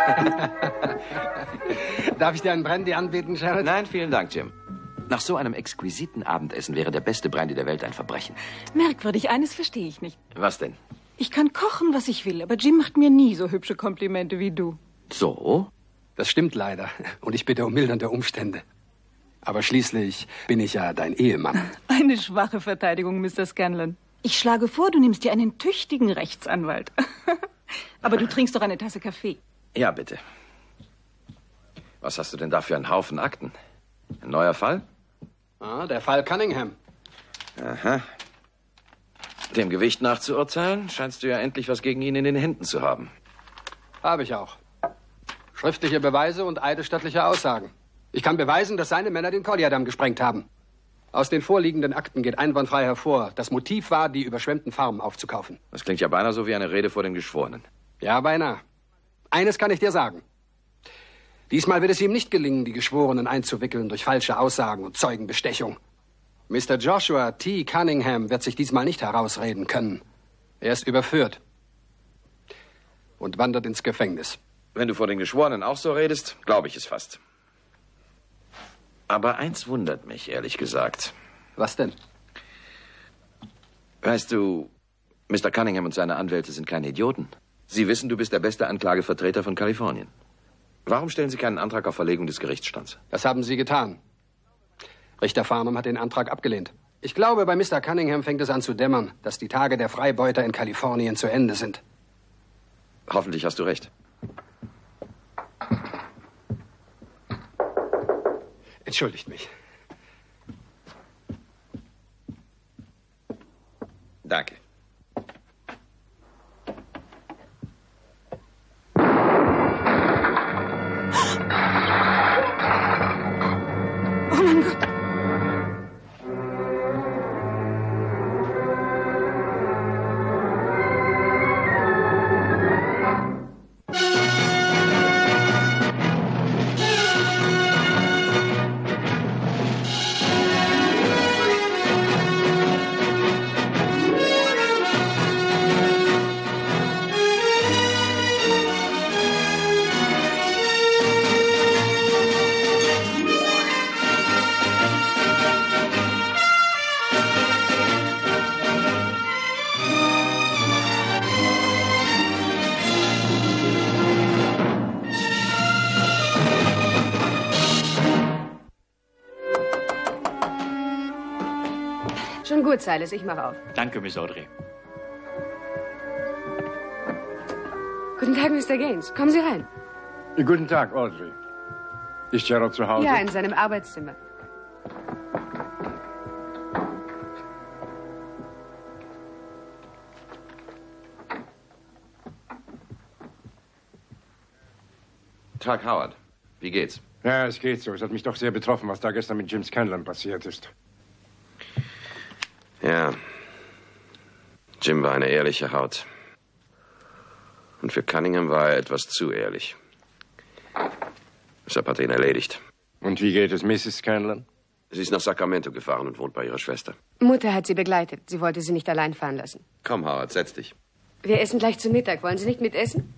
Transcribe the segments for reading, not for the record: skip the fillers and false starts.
Darf ich dir einen Brandy anbieten, Jared? Nein, vielen Dank, Jim. Nach so einem exquisiten Abendessen wäre der beste Brandy der Welt ein Verbrechen. Merkwürdig, eines verstehe ich nicht. Was denn? Ich kann kochen, was ich will, aber Jim macht mir nie so hübsche Komplimente wie du. So? Das stimmt leider. Und ich bitte um mildernde Umstände. Aber schließlich bin ich ja dein Ehemann. Eine schwache Verteidigung, Mr. Scanlon. Ich schlage vor, du nimmst dir einen tüchtigen Rechtsanwalt. Aber du trinkst doch eine Tasse Kaffee. Ja, bitte. Was hast du denn da für einen Haufen Akten? Ein neuer Fall? Ah, der Fall Cunningham. Aha. Dem Gewicht nach zu urteilen, scheinst du ja endlich was gegen ihn in den Händen zu haben. Habe ich auch. Schriftliche Beweise und eidesstattliche Aussagen. Ich kann beweisen, dass seine Männer den Collier-Damm gesprengt haben. Aus den vorliegenden Akten geht einwandfrei hervor, das Motiv war, die überschwemmten Farmen aufzukaufen. Das klingt ja beinahe so wie eine Rede vor den Geschworenen. Ja, beinahe. Eines kann ich dir sagen. Diesmal wird es ihm nicht gelingen, die Geschworenen einzuwickeln durch falsche Aussagen und Zeugenbestechung. Mr. Joshua T. Cunningham wird sich diesmal nicht herausreden können. Er ist überführt und wandert ins Gefängnis. Wenn du vor den Geschworenen auch so redest, glaube ich es fast. Aber eins wundert mich, ehrlich gesagt. Was denn? Weißt du, Mr. Cunningham und seine Anwälte sind keine Idioten. Sie wissen, du bist der beste Anklagevertreter von Kalifornien. Warum stellen Sie keinen Antrag auf Verlegung des Gerichtsstands? Das haben Sie getan. Richter Farnham hat den Antrag abgelehnt. Ich glaube, bei Mr. Cunningham fängt es an zu dämmern, dass die Tage der Freibeuter in Kalifornien zu Ende sind. Hoffentlich hast du recht. Entschuldigt mich. Danke. Oh mein Gott. Schon gut, Silas, ich mache auf. Danke, Miss Audrey. Guten Tag, Mr. Gaines. Kommen Sie rein. Guten Tag, Audrey. Ist Gerald zu Hause? Ja, in seinem Arbeitszimmer. Tag, Howard. Wie geht's? Ja, es geht so. Es hat mich doch sehr betroffen, was da gestern mit Jim Scanlon passiert ist. Ja. Jim war eine ehrliche Haut. Und für Cunningham war er etwas zu ehrlich. Deshalb hat er ihn erledigt. Und wie geht es Mrs. Scanlon? Sie ist nach Sacramento gefahren und wohnt bei ihrer Schwester. Mutter hat sie begleitet. Sie wollte sie nicht allein fahren lassen. Komm, Howard, setz dich. Wir essen gleich zu Mittag. Wollen Sie nicht mitessen?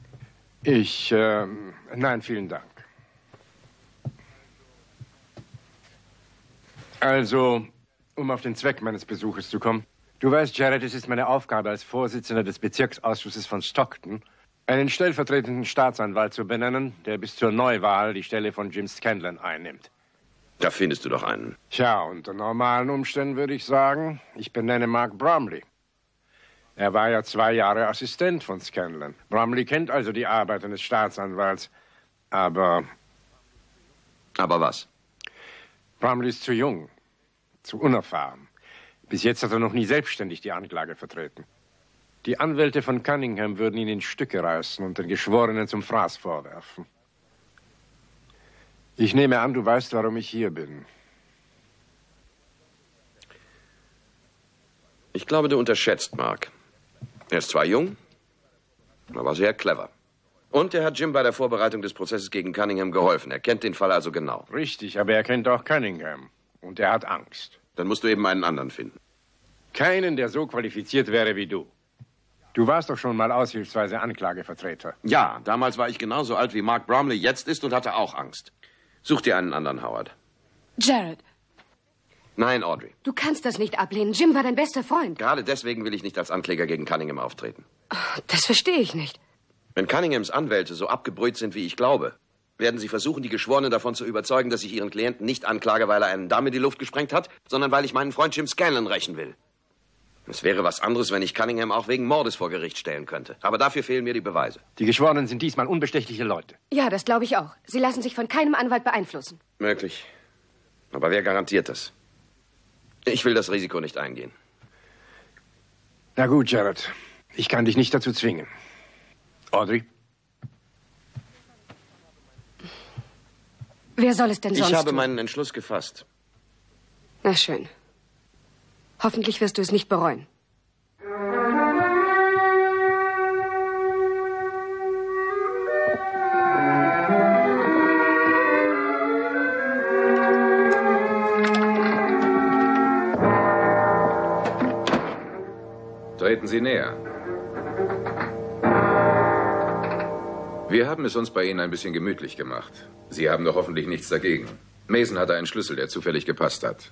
Nein, vielen Dank. Also, um auf den Zweck meines Besuches zu kommen. Du weißt, Jared, es ist meine Aufgabe als Vorsitzender des Bezirksausschusses von Stockton, einen stellvertretenden Staatsanwalt zu benennen, der bis zur Neuwahl die Stelle von Jim Scanlon einnimmt. Da findest du doch einen. Tja, unter normalen Umständen würde ich sagen, ich benenne Mark Bromley. Er war ja 2 Jahre Assistent von Scanlon. Bromley kennt also die Arbeit eines Staatsanwalts. Aber was? Bromley ist zu jung, zu unerfahren. Bis jetzt hat er noch nie selbstständig die Anklage vertreten. Die Anwälte von Cunningham würden ihn in Stücke reißen und den Geschworenen zum Fraß vorwerfen. Ich nehme an, du weißt, warum ich hier bin. Ich glaube, du unterschätzt Mark. Er ist zwar jung, aber sehr clever. Und er hat Jim bei der Vorbereitung des Prozesses gegen Cunningham geholfen. Er kennt den Fall also genau. Richtig, aber er kennt auch Cunningham. Und er hat Angst. Dann musst du eben einen anderen finden. Keinen, der so qualifiziert wäre wie du. Du warst doch schon mal aushilfsweise Anklagevertreter. Ja, damals war ich genauso alt, wie Mark Bromley jetzt ist und hatte auch Angst. Such dir einen anderen, Howard. Jared, Nein, Audrey. du kannst das nicht ablehnen. Jim war dein bester Freund. Gerade deswegen will ich nicht als Ankläger gegen Cunningham auftreten. Das verstehe ich nicht. Wenn Cunninghams Anwälte so abgebrüht sind, wie ich glaube, werden sie versuchen, die Geschworenen davon zu überzeugen, dass ich ihren Klienten nicht anklage, weil er einen Damm in die Luft gesprengt hat, sondern weil ich meinen Freund Jim Scanlon rächen will. Es wäre was anderes, wenn ich Cunningham auch wegen Mordes vor Gericht stellen könnte. Aber dafür fehlen mir die Beweise. Die Geschworenen sind diesmal unbestechliche Leute. Ja, das glaube ich auch. Sie lassen sich von keinem Anwalt beeinflussen. Möglich. Aber wer garantiert das? Ich will das Risiko nicht eingehen. Na gut, Jared. Ich kann dich nicht dazu zwingen. Audrey? Wer soll es denn sonst Ich habe tun? meinen Entschluss gefasst. Na schön. Hoffentlich wirst du es nicht bereuen. Treten Sie näher. Wir haben es uns bei Ihnen ein bisschen gemütlich gemacht. Sie haben doch hoffentlich nichts dagegen. Mason hatte einen Schlüssel, der zufällig gepasst hat.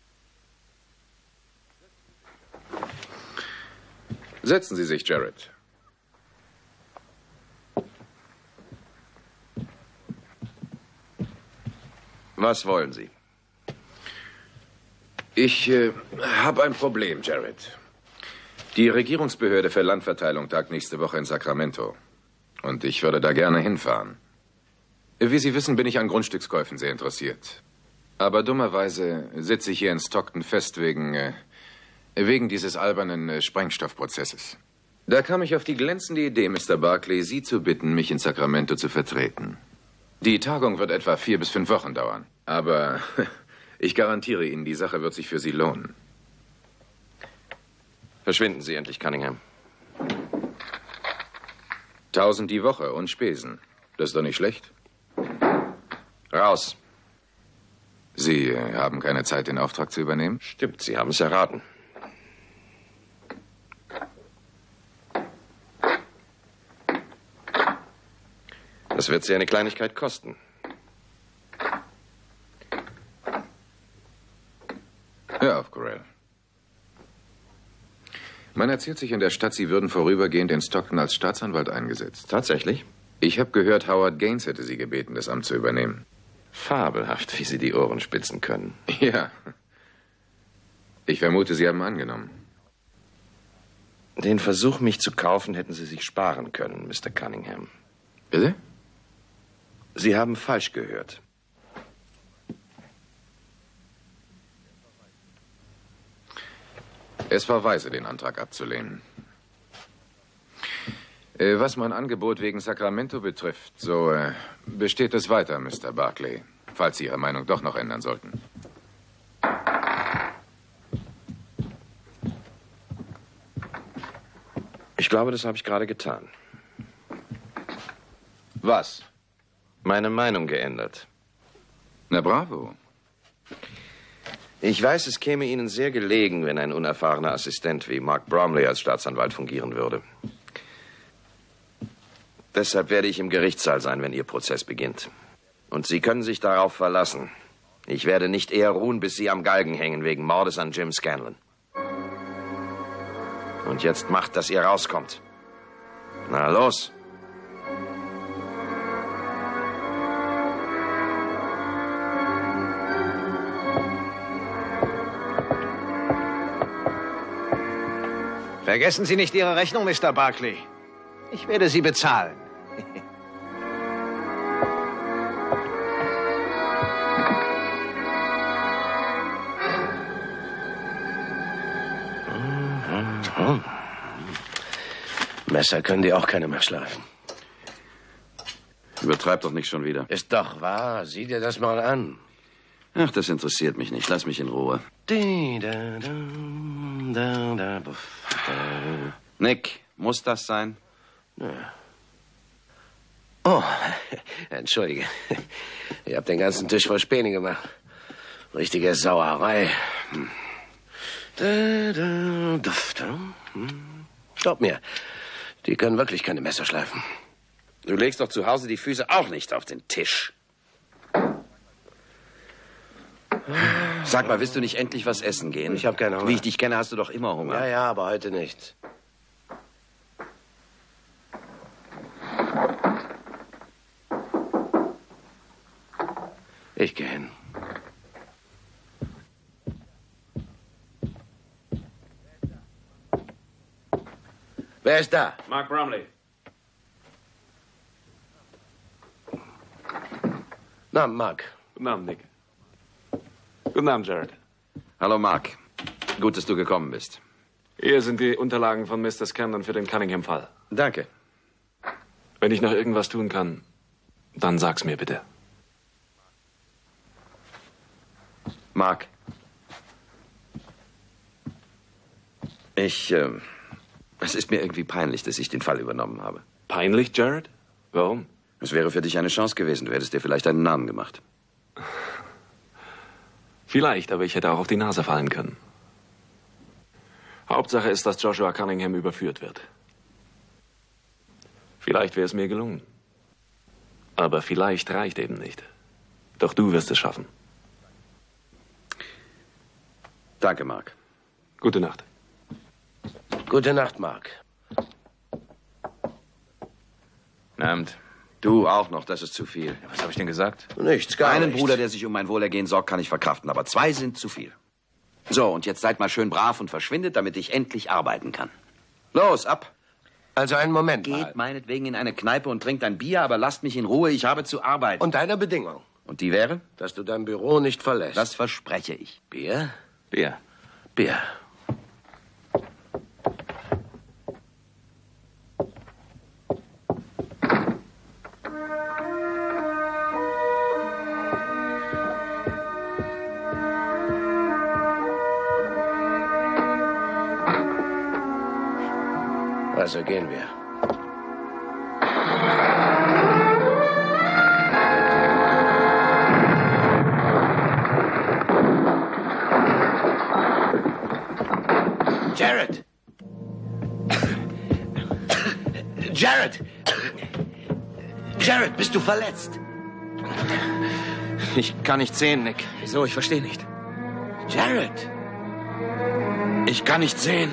Setzen Sie sich, Jared. Was wollen Sie? Ich habe ein Problem, Jared. Die Regierungsbehörde für Landverteilung tagt nächste Woche in Sacramento. Und ich würde da gerne hinfahren. Wie Sie wissen, bin ich an Grundstückskäufen sehr interessiert. Aber dummerweise sitze ich hier in Stockton fest wegen dieses albernen Sprengstoffprozesses. Da kam ich auf die glänzende Idee, Mr. Barkley, Sie zu bitten, mich in Sacramento zu vertreten. Die Tagung wird etwa 4 bis 5 Wochen dauern. Aber ich garantiere Ihnen, die Sache wird sich für Sie lohnen. Verschwinden Sie endlich, Cunningham. 1.000 die Woche und Spesen. Das ist doch nicht schlecht. Raus. Sie haben keine Zeit, den Auftrag zu übernehmen? Stimmt, Sie haben es erraten. Das wird Sie eine Kleinigkeit kosten. Hör auf, Corell. Man erzählt sich in der Stadt, Sie würden vorübergehend in Stockton als Staatsanwalt eingesetzt. Tatsächlich? Ich habe gehört, Howard Gaines hätte Sie gebeten, das Amt zu übernehmen. Fabelhaft, wie Sie die Ohren spitzen können. Ja. Ich vermute, Sie haben angenommen. Den Versuch, mich zu kaufen, hätten Sie sich sparen können, Mr. Cunningham. Bitte? Sie haben falsch gehört. Es war weise, den Antrag abzulehnen. Was mein Angebot wegen Sacramento betrifft, so besteht es weiter, Mr. Barkley, falls Sie Ihre Meinung doch noch ändern sollten. Ich glaube, das habe ich gerade getan. Was? Meine Meinung geändert. Na bravo. Ich weiß, es käme Ihnen sehr gelegen, wenn ein unerfahrener Assistent wie Mark Bromley als Staatsanwalt fungieren würde. Deshalb werde ich im Gerichtssaal sein, wenn Ihr Prozess beginnt. Und Sie können sich darauf verlassen. Ich werde nicht eher ruhen, bis Sie am Galgen hängen wegen Mordes an Jim Scanlon. Und jetzt macht, dass ihr rauskommt. Na, los! Vergessen Sie nicht Ihre Rechnung, Mr. Barkley. Ich werde sie bezahlen. Messer können die auch keine mehr schleifen. Übertreib doch nicht schon wieder. Ist doch wahr. Sieh dir das mal an. Ach, das interessiert mich nicht. Lass mich in Ruhe. Nick, muss das sein? Oh, entschuldige. Ich habe den ganzen Tisch voll Späne gemacht. Richtige Sauerei. Glaub mir, die können wirklich keine Messer schleifen. Du legst doch zu Hause die Füße auch nicht auf den Tisch. Sag mal, willst du nicht endlich was essen gehen? Ich habe keinen Hunger. Wie ich dich kenne, hast du doch immer Hunger. Ja, ja, aber heute nicht. Ich gehe hin. Wer ist da? Mark Bromley. Na, Mark. Guten Abend, Nick. Guten Abend, Jared. Hallo, Mark. Gut, dass du gekommen bist. Hier sind die Unterlagen von Mr. Scanlon für den Cunningham-Fall. Danke. Wenn ich noch irgendwas tun kann, dann sag's mir bitte. Mark. Es ist mir irgendwie peinlich, dass ich den Fall übernommen habe. Peinlich, Jared? Warum? Es wäre für dich eine Chance gewesen. Du hättest dir vielleicht einen Namen gemacht. Vielleicht, aber ich hätte auch auf die Nase fallen können. Hauptsache ist, dass Joshua Cunningham überführt wird. Vielleicht wäre es mir gelungen. Aber vielleicht reicht eben nicht. Doch du wirst es schaffen. Danke, Mark. Gute Nacht. Gute Nacht, Mark. Abend. Du auch noch, das ist zu viel. Was habe ich denn gesagt? Nichts, gar Einen nichts. Bruder, der sich um mein Wohlergehen sorgt, kann ich verkraften, aber 2 sind zu viel. So, und jetzt seid mal schön brav und verschwindet, damit ich endlich arbeiten kann. Los, ab. Also einen Moment mal. Geht meinetwegen in eine Kneipe und trinkt ein Bier, aber lasst mich in Ruhe, ich habe zu arbeiten. Und deine Bedingung? Und die wäre? Dass du dein Büro nicht verlässt. Das verspreche ich. Bier? Bier. Bier. Also gehen wir. Jared! Jared! Jared, bist du verletzt? Ich kann nicht sehen, Nick. Wieso? Ich verstehe nicht. Jared! Ich kann nicht sehen.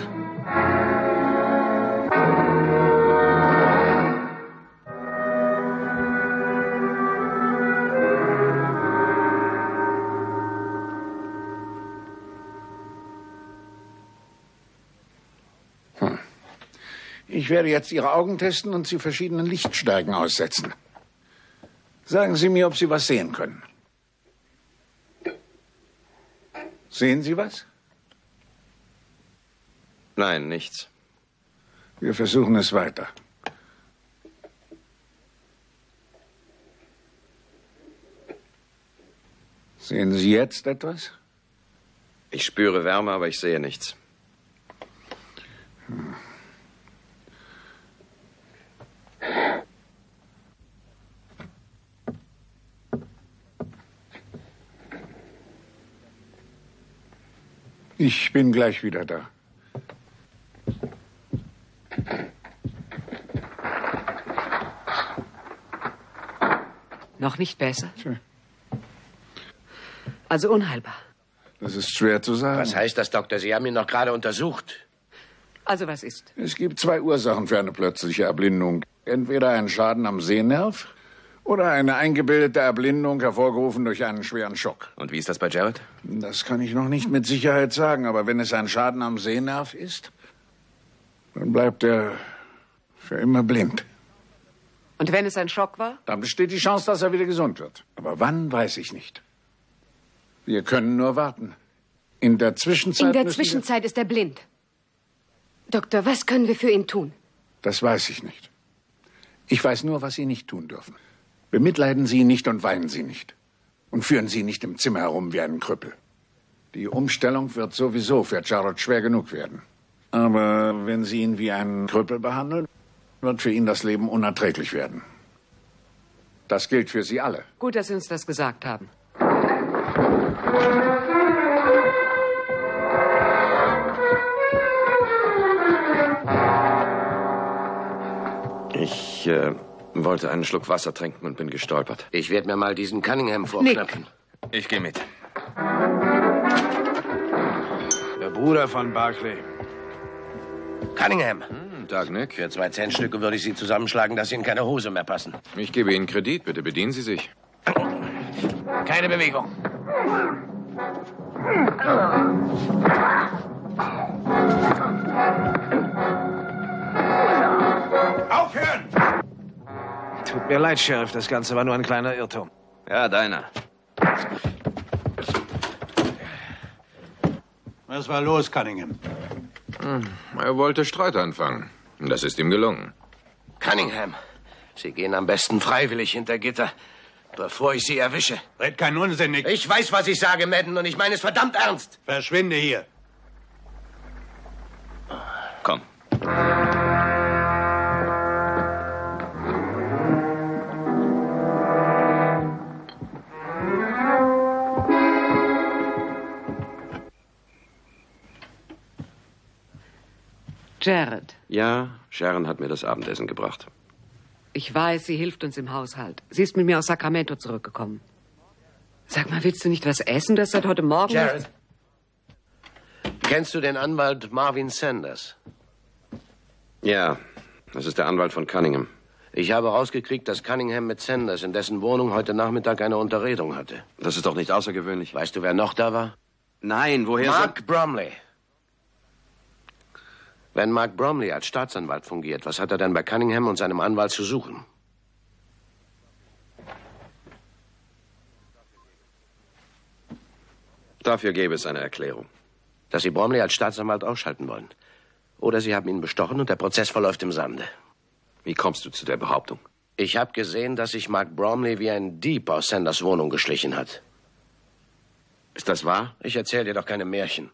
Ich werde jetzt Ihre Augen testen und Sie verschiedenen Lichtstärken aussetzen. Sagen Sie mir, ob Sie was sehen können. Sehen Sie was? Nein, nichts. Wir versuchen es weiter. Sehen Sie jetzt etwas? Ich spüre Wärme, aber ich sehe nichts. Ich bin gleich wieder da. Noch nicht besser? Tja, Also unheilbar. das ist schwer zu sagen. Was heißt das, Doktor? Sie haben ihn noch gerade untersucht. Also was ist? Es gibt 2 Ursachen für eine plötzliche Erblindung. Entweder ein Schaden am Sehnerv oder eine eingebildete Erblindung, hervorgerufen durch einen schweren Schock. Und wie ist das bei Jared? Das kann ich noch nicht mit Sicherheit sagen, aber wenn es ein Schaden am Sehnerv ist, dann bleibt er für immer blind. Und wenn es ein Schock war? Dann besteht die Chance, dass er wieder gesund wird. Aber wann, weiß ich nicht. Wir können nur warten. In der Zwischenzeit In der müssen wir- Zwischenzeit ist er blind. Doktor, was können wir für ihn tun? Das weiß ich nicht. Ich weiß nur, was Sie nicht tun dürfen. Bemitleiden Sie ihn nicht und weinen Sie nicht. Und führen Sie nicht im Zimmer herum wie einen Krüppel. Die Umstellung wird sowieso für Jared schwer genug werden. Aber wenn Sie ihn wie einen Krüppel behandeln, wird für ihn das Leben unerträglich werden. Das gilt für Sie alle. Gut, dass Sie uns das gesagt haben. Ich wollte einen Schluck Wasser trinken und bin gestolpert. Ich werde mir mal diesen Cunningham vorknöpfen. Ich gehe mit. Der Bruder von Barclay. Cunningham. Tag, Nick. Für 2 Centstücke würde ich Sie zusammenschlagen, dass Sie in keine Hose mehr passen. Ich gebe Ihnen Kredit. Bitte bedienen Sie sich. Keine Bewegung. Aufhören! Tut mir leid, Sheriff. Das Ganze war nur ein kleiner Irrtum. Ja, deiner. Was war los, Cunningham? Er wollte Streit anfangen. Das ist ihm gelungen. Cunningham, Sie gehen am besten freiwillig hinter Gitter, bevor ich Sie erwische. Red keinen Unsinn, Nick. Ich weiß, was ich sage, Madden, und ich meine es verdammt ernst. Verschwinde hier. Komm. Jared. Ja, Sharon hat mir das Abendessen gebracht. Ich weiß, sie hilft uns im Haushalt. Sie ist mit mir aus Sacramento zurückgekommen. Sag mal, willst du nicht was essen? Das seit heute Morgen... Jared, kennst du den Anwalt Marvin Sanders? Ja, das ist der Anwalt von Cunningham. Ich habe rausgekriegt, dass Cunningham mit Sanders in dessen Wohnung heute Nachmittag eine Unterredung hatte. Das ist doch nicht außergewöhnlich. Weißt du, wer noch da war? Nein, woher... Mark Bromley. Wenn Mark Bromley als Staatsanwalt fungiert, was hat er denn bei Cunningham und seinem Anwalt zu suchen? Dafür gäbe es eine Erklärung. Dass Sie Bromley als Staatsanwalt ausschalten wollen. Oder Sie haben ihn bestochen und der Prozess verläuft im Sande. Wie kommst du zu der Behauptung? Ich habe gesehen, dass sich Mark Bromley wie ein Dieb aus Sanders Wohnung geschlichen hat. Ist das wahr? Ich erzähle dir doch keine Märchen.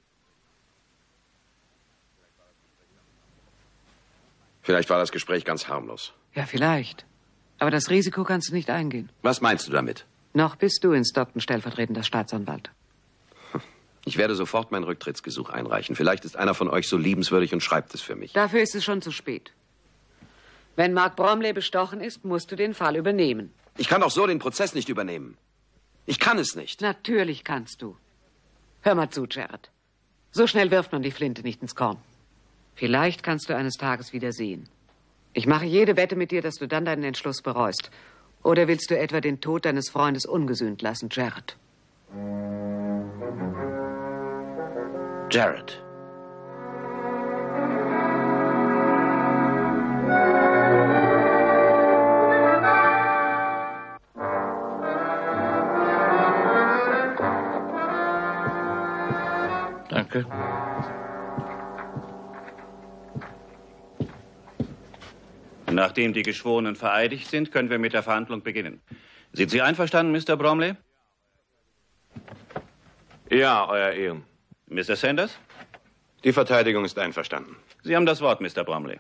Vielleicht war das Gespräch ganz harmlos. Ja, vielleicht. Aber das Risiko kannst du nicht eingehen. Was meinst du damit? Noch bist du in Stockton stellvertretender Staatsanwalt. Ich werde sofort mein Rücktrittsgesuch einreichen. Vielleicht ist einer von euch so liebenswürdig und schreibt es für mich. Dafür ist es schon zu spät. Wenn Mark Bromley bestochen ist, musst du den Fall übernehmen. Ich kann doch so den Prozess nicht übernehmen. Ich kann es nicht. Natürlich kannst du. Hör mal zu, Jared. So schnell wirft man die Flinte nicht ins Korn. Vielleicht kannst du eines Tages wieder sehen. Ich mache jede Wette mit dir, dass du dann deinen Entschluss bereust. Oder willst du etwa den Tod deines Freundes ungesühnt lassen, Jared? Jared. Danke. Nachdem die Geschworenen vereidigt sind, können wir mit der Verhandlung beginnen. Sind Sie einverstanden, Mr. Bromley? Ja, Euer Ehren. Mr. Sanders? Die Verteidigung ist einverstanden. Sie haben das Wort, Mr. Bromley.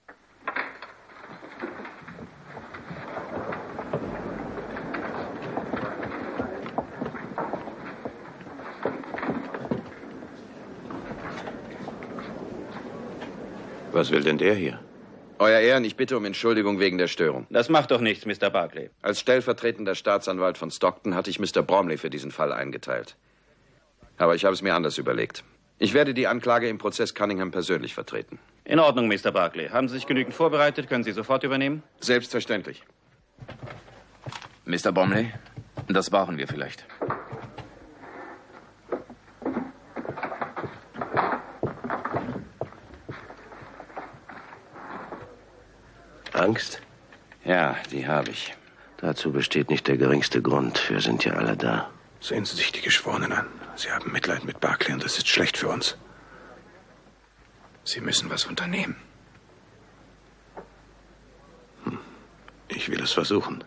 Was will denn der hier? Euer Ehren, ich bitte um Entschuldigung wegen der Störung. Das macht doch nichts, Mr. Barclay. Als stellvertretender Staatsanwalt von Stockton hatte ich Mr. Bromley für diesen Fall eingeteilt. Aber ich habe es mir anders überlegt. Ich werde die Anklage im Prozess Cunningham persönlich vertreten. In Ordnung, Mr. Barclay. Haben Sie sich genügend vorbereitet? Können Sie sofort übernehmen? Selbstverständlich. Mr. Bromley, das brauchen wir vielleicht. Angst? Ja, die habe ich. Dazu besteht nicht der geringste Grund. Wir sind ja alle da. Sehen Sie sich die Geschworenen an. Sie haben Mitleid mit Barclay und das ist schlecht für uns. Sie müssen was unternehmen. Ich will es versuchen.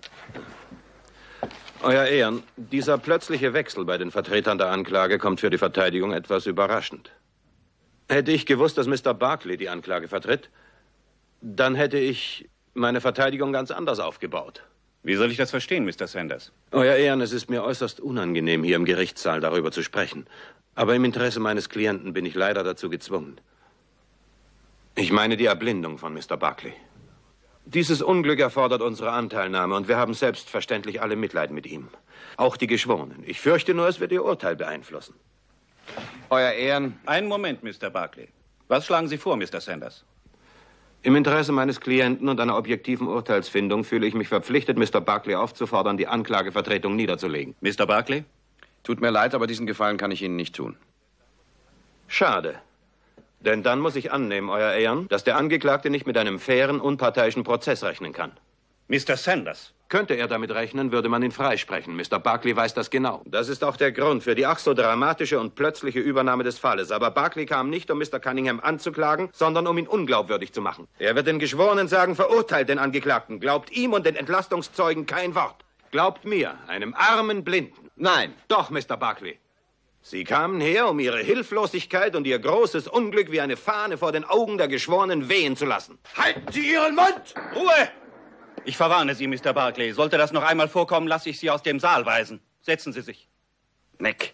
Euer Ehren, dieser plötzliche Wechsel bei den Vertretern der Anklage kommt für die Verteidigung etwas überraschend. Hätte ich gewusst, dass Mr. Barclay die Anklage vertritt, dann hätte ich meine Verteidigung ganz anders aufgebaut. Wie soll ich das verstehen, Mr. Sanders? Euer Ehren, es ist mir äußerst unangenehm, hier im Gerichtssaal darüber zu sprechen. Aber im Interesse meines Klienten bin ich leider dazu gezwungen. Ich meine die Erblindung von Mr. Barclay. Dieses Unglück erfordert unsere Anteilnahme und wir haben selbstverständlich alle Mitleid mit ihm. Auch die Geschworenen. Ich fürchte nur, es wird Ihr Urteil beeinflussen. Euer Ehren... Einen Moment, Mr. Barclay. Was schlagen Sie vor, Mr. Sanders? Im Interesse meines Klienten und einer objektiven Urteilsfindung fühle ich mich verpflichtet, Mr. Barclay aufzufordern, die Anklagevertretung niederzulegen. Mr. Barclay? Tut mir leid, aber diesen Gefallen kann ich Ihnen nicht tun. Schade. Denn dann muss ich annehmen, Euer Ehren, dass der Angeklagte nicht mit einem fairen, unparteiischen Prozess rechnen kann. Mr. Sanders. Könnte er damit rechnen, würde man ihn freisprechen. Mr. Barclay weiß das genau. Das ist auch der Grund für die ach so dramatische und plötzliche Übernahme des Falles. Aber Barclay kam nicht, um Mr. Cunningham anzuklagen, sondern um ihn unglaubwürdig zu machen. Er wird den Geschworenen sagen, verurteilt den Angeklagten. Glaubt ihm und den Entlastungszeugen kein Wort. Glaubt mir, einem armen Blinden. Nein. Doch, Mr. Barclay. Sie kamen her, um Ihre Hilflosigkeit und Ihr großes Unglück wie eine Fahne vor den Augen der Geschworenen wehen zu lassen. Halten Sie Ihren Mund! Ruhe! Ich verwarne Sie, Mr. Barclay. Sollte das noch einmal vorkommen, lasse ich Sie aus dem Saal weisen. Setzen Sie sich. Nick.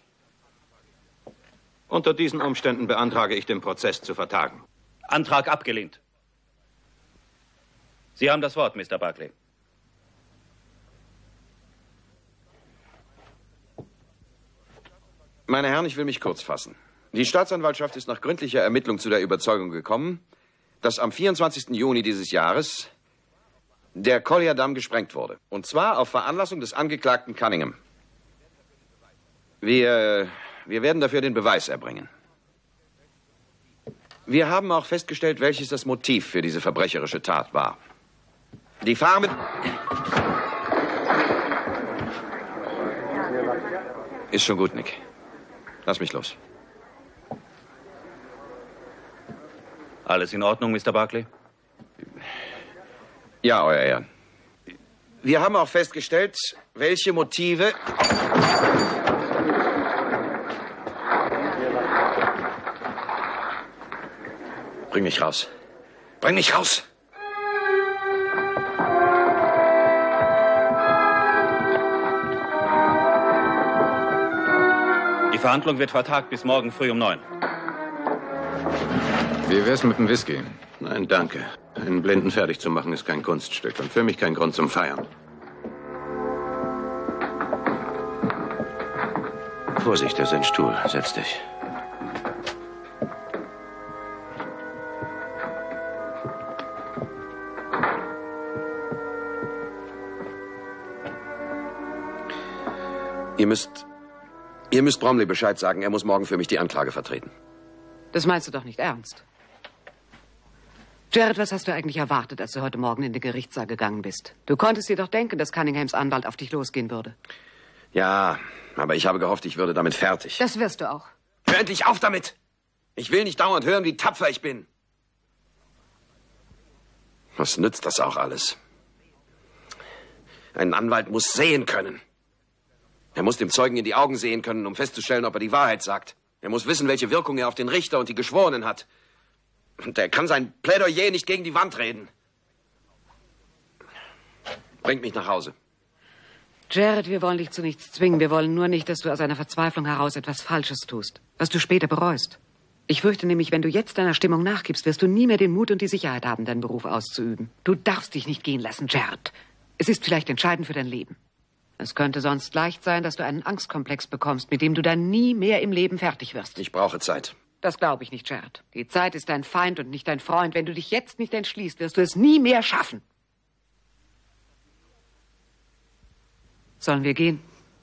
Unter diesen Umständen beantrage ich, den Prozess zu vertagen. Antrag abgelehnt. Sie haben das Wort, Mr. Barclay. Meine Herren, ich will mich kurz fassen. Die Staatsanwaltschaft ist nach gründlicher Ermittlung zu der Überzeugung gekommen, dass am 24. Juni dieses Jahres der Collierdamm gesprengt wurde. Und zwar auf Veranlassung des Angeklagten Cunningham. Wir werden dafür den Beweis erbringen. Wir haben auch festgestellt, welches das Motiv für diese verbrecherische Tat war. Die Farbe... Ist schon gut, Nick. Lass mich los. Alles in Ordnung, Mr. Barclay? Ja, Euer Ehren. Wir haben auch festgestellt, welche Motive... Bring mich raus. Bring mich raus! Die Verhandlung wird vertagt bis morgen früh um 9. Wie wär's mit dem Whisky? Nein, danke. Einen Blinden fertig zu machen ist kein Kunststück und für mich kein Grund zum Feiern. Vorsicht, da ist ein Stuhl. Setz dich. Ihr müsst Bromley Bescheid sagen. Er muss morgen für mich die Anklage vertreten. Das meinst du doch nicht ernst. Jared, was hast du eigentlich erwartet, als du heute Morgen in den Gerichtssaal gegangen bist? Du konntest dir doch denken, dass Cunninghams Anwalt auf dich losgehen würde. Ja, aber ich habe gehofft, ich würde damit fertig. Das wirst du auch. Hör endlich auf damit! Ich will nicht dauernd hören, wie tapfer ich bin. Was nützt das auch alles? Ein Anwalt muss sehen können. Er muss dem Zeugen in die Augen sehen können, um festzustellen, ob er die Wahrheit sagt. Er muss wissen, welche Wirkung er auf den Richter und die Geschworenen hat. Und er kann sein Plädoyer nicht gegen die Wand reden. Bringt mich nach Hause. Jared, wir wollen dich zu nichts zwingen. Wir wollen nur nicht, dass du aus einer Verzweiflung heraus etwas Falsches tust, was du später bereust. Ich fürchte nämlich, wenn du jetzt deiner Stimmung nachgibst, wirst du nie mehr den Mut und die Sicherheit haben, deinen Beruf auszuüben. Du darfst dich nicht gehen lassen, Jared. Es ist vielleicht entscheidend für dein Leben. Es könnte sonst leicht sein, dass du einen Angstkomplex bekommst, mit dem du dann nie mehr im Leben fertig wirst. Ich brauche Zeit. Das glaube ich nicht, Jared. Die Zeit ist dein Feind und nicht dein Freund. Wenn du dich jetzt nicht entschließt, wirst du es nie mehr schaffen. Sollen wir gehen?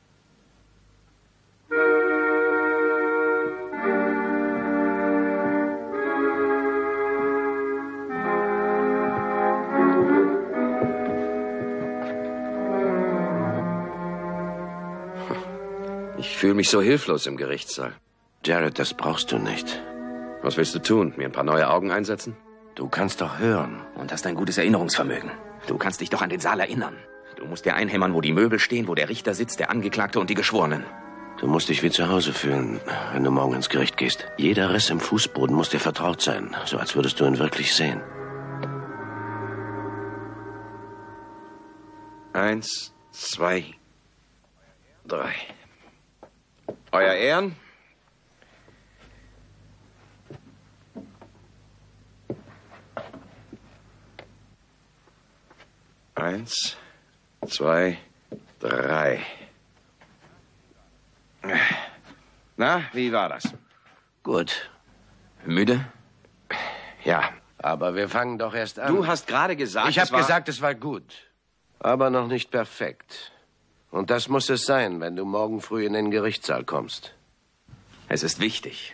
Ich fühle mich so hilflos im Gerichtssaal. Jared, das brauchst du nicht. Was willst du tun? Mir ein paar neue Augen einsetzen? Du kannst doch hören. Und hast ein gutes Erinnerungsvermögen. Du kannst dich doch an den Saal erinnern. Du musst dir einhämmern, wo die Möbel stehen, wo der Richter sitzt, der Angeklagte und die Geschworenen. Du musst dich wie zu Hause fühlen, wenn du morgen ins Gericht gehst. Jeder Riss im Fußboden muss dir vertraut sein, so als würdest du ihn wirklich sehen. 1, 2, 3. Euer Ehren. 1, 2, 3. Na, wie war das? Gut. Müde? Ja, aber wir fangen doch erst an. Du hast gerade gesagt, Ich habe gesagt, es war gut. Aber noch nicht perfekt. Und das muss es sein, wenn du morgen früh in den Gerichtssaal kommst. Es ist wichtig.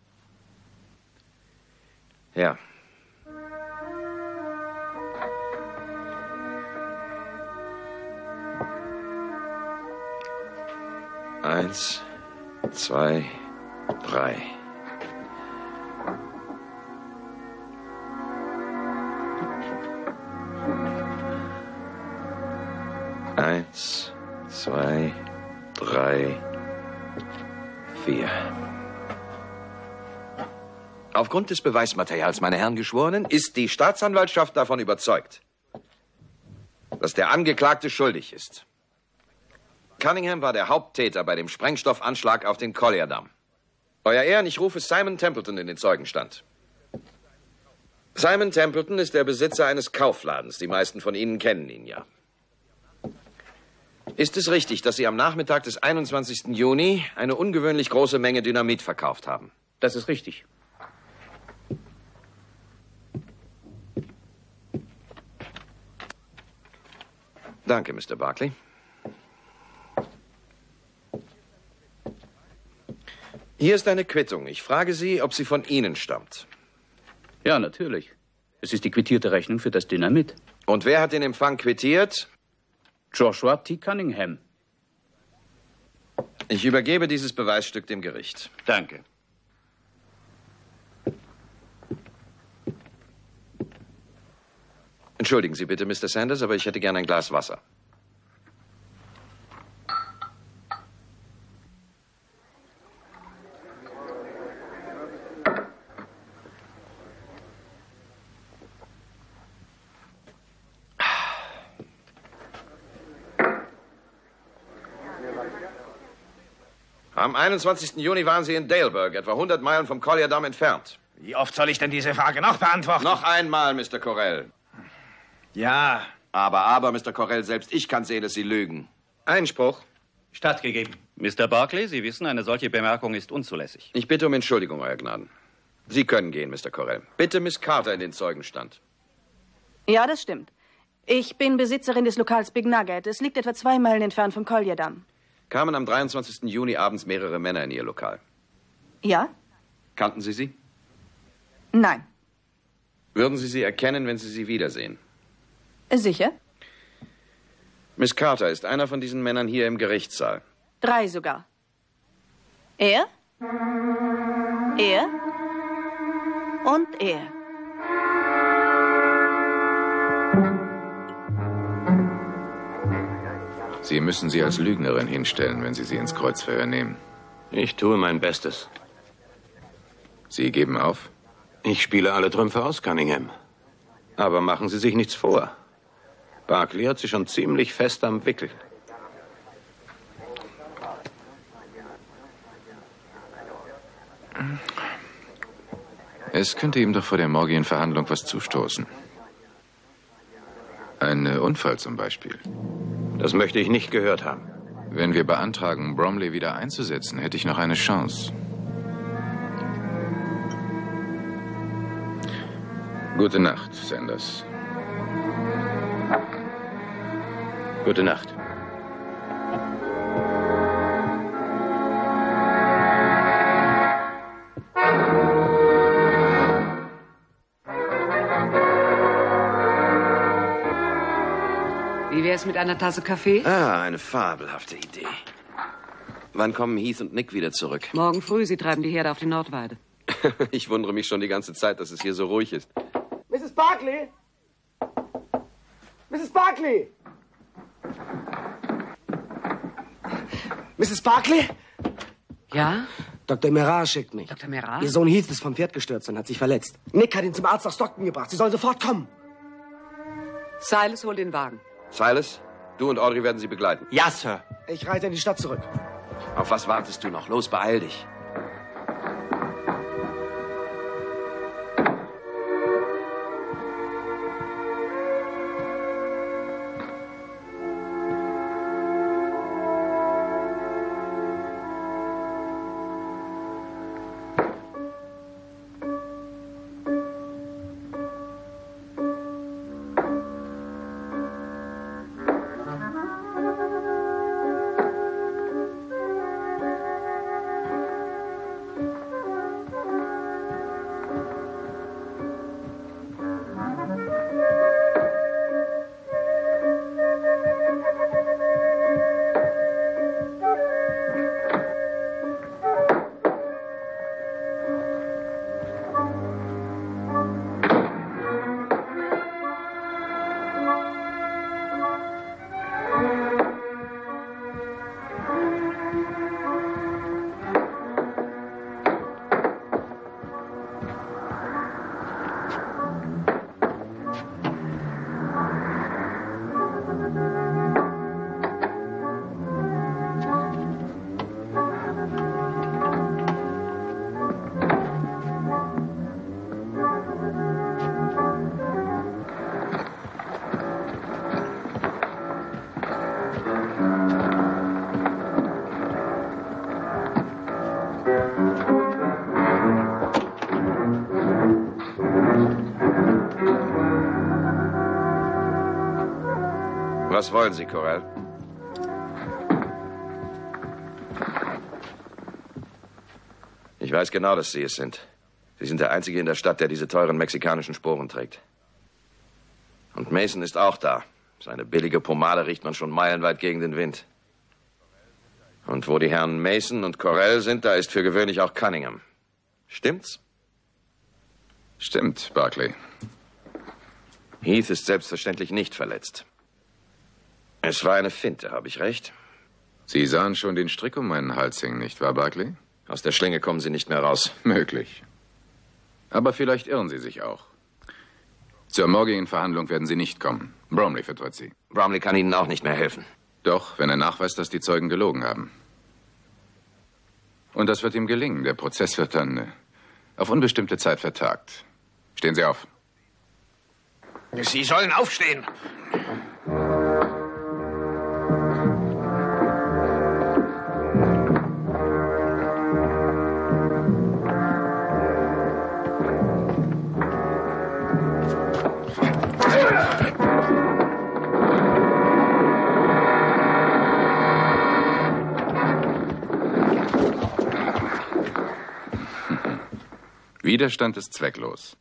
Ja. Eins, 2, 3. Eins, 2, 3, 4. Aufgrund des Beweismaterials, meine Herren Geschworenen, ist die Staatsanwaltschaft davon überzeugt, dass der Angeklagte schuldig ist. Cunningham war der Haupttäter bei dem Sprengstoffanschlag auf den Collierdamm. Euer Ehren, ich rufe Simon Templeton in den Zeugenstand. Simon Templeton ist der Besitzer eines Kaufladens. Die meisten von Ihnen kennen ihn ja. Ist es richtig, dass Sie am Nachmittag des 21. Juni eine ungewöhnlich große Menge Dynamit verkauft haben? Das ist richtig. Danke, Mr. Barkley. Hier ist eine Quittung. Ich frage Sie, ob sie von Ihnen stammt. Ja, natürlich. Es ist die quittierte Rechnung für das Dynamit. Und wer hat den Empfang quittiert? Joshua T. Cunningham. Ich übergebe dieses Beweisstück dem Gericht. Danke. Entschuldigen Sie bitte, Mr. Sanders, aber ich hätte gern ein Glas Wasser. Am 21. Juni waren Sie in Daleburg, etwa 100 Meilen vom Collierdamm entfernt. Wie oft soll ich denn diese Frage noch beantworten? Noch einmal, Mr. Corell. Ja. Aber, Mr. Corell, selbst ich kann sehen, dass Sie lügen. Einspruch. Stattgegeben. Mr. Barkley, Sie wissen, eine solche Bemerkung ist unzulässig. Ich bitte um Entschuldigung, Euer Gnaden. Sie können gehen, Mr. Corell. Bitte Miss Carter in den Zeugenstand. Ja, das stimmt. Ich bin Besitzerin des Lokals Big Nugget. Es liegt etwa 2 Meilen entfernt vom Collierdamm. Kamen am 23. Juni abends mehrere Männer in Ihr Lokal. Ja? Kannten Sie sie? Nein. Würden Sie sie erkennen, wenn Sie sie wiedersehen? Sicher? Miss Carter, ist einer von diesen Männern hier im Gerichtssaal? 3 sogar. Er? Er? Und er. Sie müssen sie als Lügnerin hinstellen, wenn Sie sie ins Kreuzverhör nehmen. Ich tue mein Bestes. Sie geben auf? Ich spiele alle Trümpfe aus, Cunningham. Aber machen Sie sich nichts vor. Barkley hat sie schon ziemlich fest am Wickel. Es könnte ihm doch vor der morgigen Verhandlung was zustoßen. Ein Unfall zum Beispiel. Das möchte ich nicht gehört haben. Wenn wir beantragen, Bromley wieder einzusetzen, hätte ich noch eine Chance. Gute Nacht, Sanders. Gute Nacht. Wie wär's mit einer Tasse Kaffee? Ah, eine fabelhafte Idee. Wann kommen Heath und Nick wieder zurück? Morgen früh, sie treiben die Herde auf die Nordweide. Ich wundere mich schon die ganze Zeit, dass es hier so ruhig ist. Mrs. Barkley! Mrs. Barkley! Mrs. Barkley? Ja? Dr. Merar schickt mich. Dr. Merar? Ihr Sohn Heath ist vom Pferd gestürzt und hat sich verletzt. Nick hat ihn zum Arzt nach Stockton gebracht. Sie sollen sofort kommen. Silas, hol den Wagen. Silas, du und Audrey werden sie begleiten. Ja, Sir. Ich reite in die Stadt zurück. Auf was wartest du noch? Los, beeil dich. Was wollen Sie, Corell? Ich weiß genau, dass Sie es sind. Sie sind der Einzige in der Stadt, der diese teuren mexikanischen Sporen trägt. Und Mason ist auch da. Seine billige Pomade riecht man schon meilenweit gegen den Wind. Und wo die Herren Mason und Corell sind, da ist für gewöhnlich auch Cunningham. Stimmt's? Stimmt, Barclay. Heath ist selbstverständlich nicht verletzt. Es war eine Finte, habe ich recht? Sie sahen schon den Strick um meinen Hals hängen, nicht wahr, Barclay? Aus der Schlinge kommen Sie nicht mehr raus. Möglich. Aber vielleicht irren Sie sich auch. Zur morgigen Verhandlung werden Sie nicht kommen. Bromley vertritt Sie. Bromley kann Ihnen auch nicht mehr helfen. Doch, wenn er nachweist, dass die Zeugen gelogen haben. Und das wird ihm gelingen. Der Prozess wird dann auf unbestimmte Zeit vertagt. Stehen Sie auf. Sie sollen aufstehen. Widerstand ist zwecklos.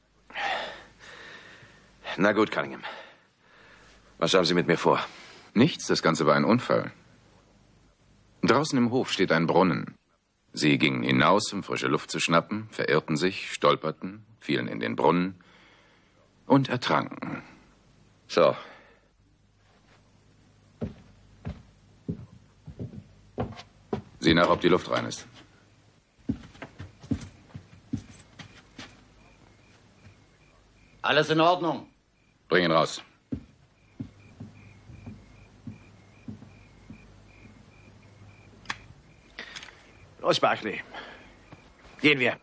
Na gut, Cunningham. Was haben Sie mit mir vor? Nichts, das Ganze war ein Unfall. Draußen im Hof steht ein Brunnen. Sie gingen hinaus, um frische Luft zu schnappen, verirrten sich, stolperten, fielen in den Brunnen und ertranken. So. Sieh nach, ob die Luft rein ist. Alles in Ordnung. Bring ihn raus. Los, Barclay. Gehen wir.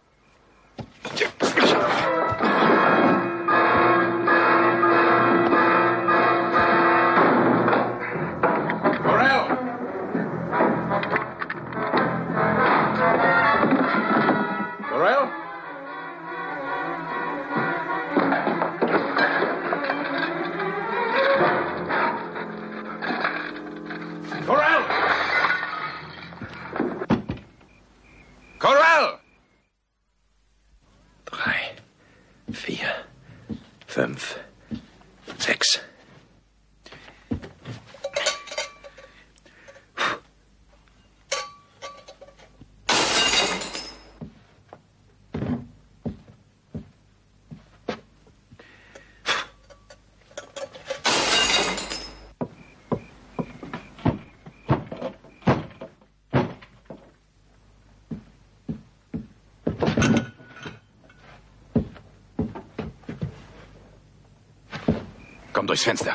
Komm durchs Fenster.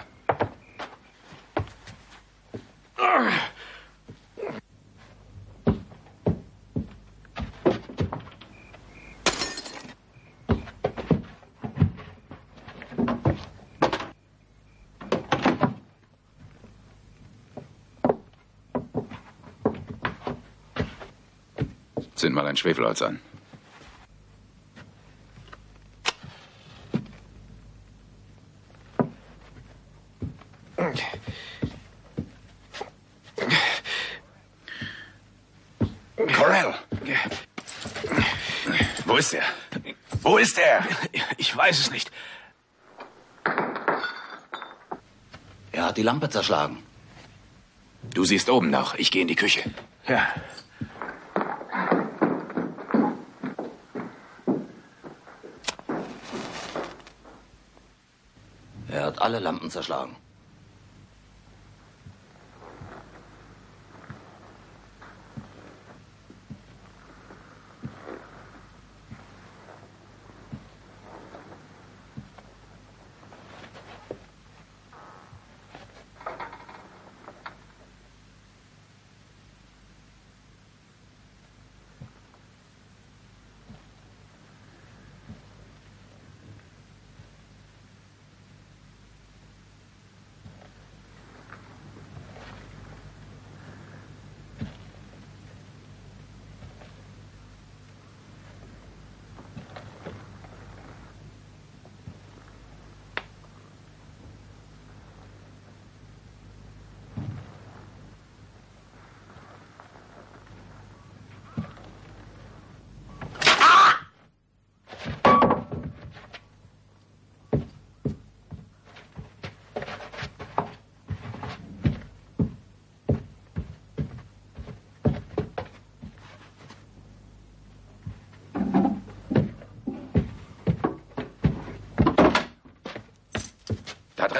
Zünd mal ein Schwefelholz an. Corell! Wo ist er? Wo ist er? Ich weiß es nicht. Er hat die Lampe zerschlagen. Du siehst oben noch. Ich gehe in die Küche. Ja. Er hat alle Lampen zerschlagen.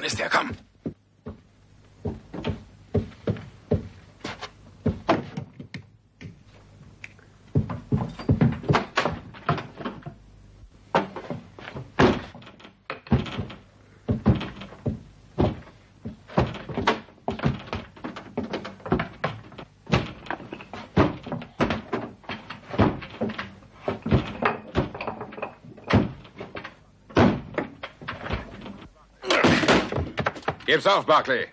ist er? Komm. Gib's auf, Barkley.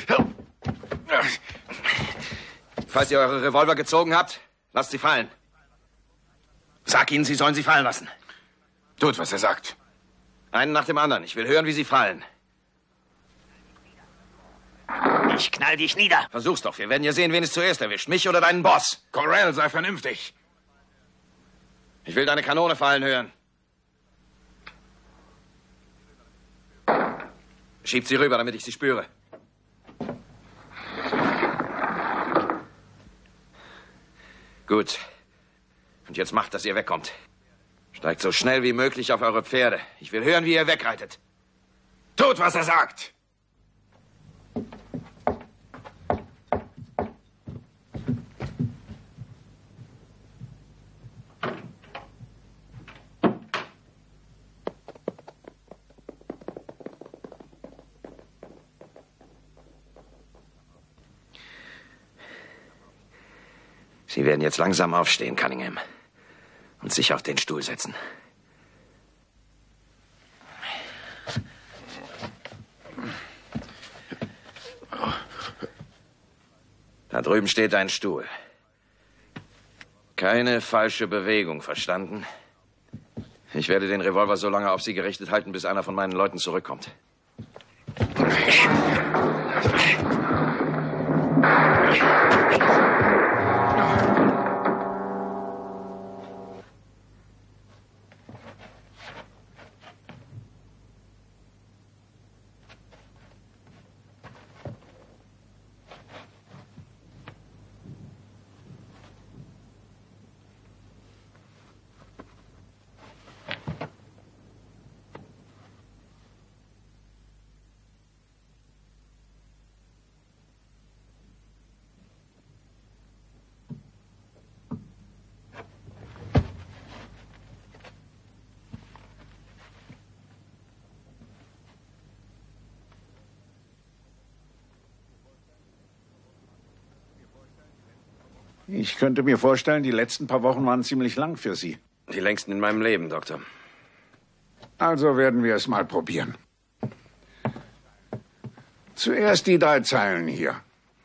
Falls ihr eure Revolver gezogen habt, lasst sie fallen. Sag ihnen, sie sollen sie fallen lassen. Tut, was er sagt. Einen nach dem anderen. Ich will hören, wie sie fallen. Ich knall dich nieder. Versuch's doch. Wir werden ja sehen, wen es zuerst erwischt. Mich oder deinen Boss. Corell, sei vernünftig. Ich will deine Kanone fallen hören. Schiebt sie rüber, damit ich sie spüre. Gut. Und jetzt macht, dass ihr wegkommt. Steigt so schnell wie möglich auf eure Pferde. Ich will hören, wie ihr wegreitet. Tut, was er sagt. Sie werden jetzt langsam aufstehen, Cunningham. Und sich auf den Stuhl setzen. Da drüben steht ein Stuhl. Keine falsche Bewegung, verstanden? Ich werde den Revolver so lange auf Sie gerichtet halten, bis einer von meinen Leuten zurückkommt. Ich könnte mir vorstellen, die letzten paar Wochen waren ziemlich lang für Sie. Die längsten in meinem Leben, Doktor. Also werden wir es mal probieren. Zuerst die 3 Zeilen hier.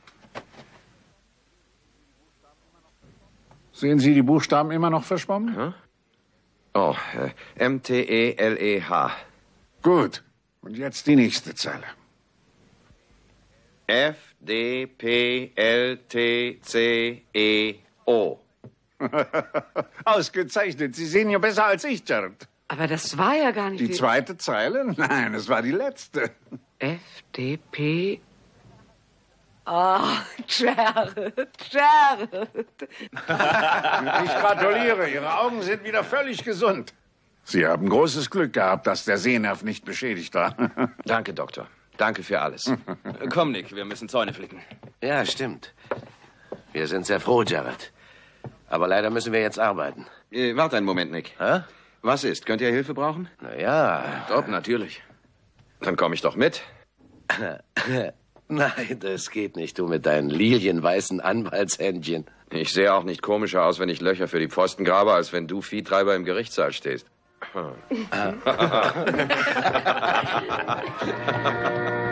Sehen Sie die Buchstaben immer noch verschwommen? Hm? Oh, M-T-E-L-E-H. Gut. Und jetzt die nächste Zeile. F-D-P-L-T-C-E-O. Ausgezeichnet. Sie sehen ja besser als ich, Jared. Aber das war ja gar nicht die zweite Zeile? Nein, es war die letzte. F-D-P... Oh, Jared. Ich gratuliere. Ihre Augen sind wieder völlig gesund. Sie haben großes Glück gehabt, dass der Sehnerv nicht beschädigt war. Danke, Doktor. Danke für alles. Komm, Nick, wir müssen Zäune flicken. Ja, stimmt. Wir sind sehr froh, Jared. Aber leider müssen wir jetzt arbeiten. Warte einen Moment, Nick. Hä? Was ist? Könnt ihr Hilfe brauchen? Na ja. Doch, natürlich. Dann komme ich doch mit. Nein, das geht nicht, du mit deinen lilienweißen Anwaltshändchen. Ich sehe auch nicht komischer aus, wenn ich Löcher für die Pfosten grabe, als wenn du Viehtreiber im Gerichtssaal stehst.